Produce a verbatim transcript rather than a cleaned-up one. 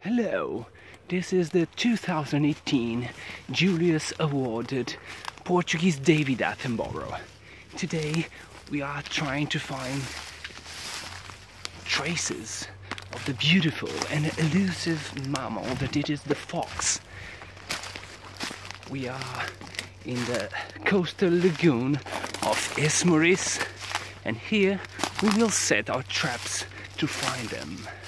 Hello, this is the two thousand eighteen Julius awarded Portuguese David Attenborough. Today we are trying to find traces of the beautiful and elusive mammal that it is the fox. We are in the coastal lagoon of Attenborough, and here we will set our traps to find them.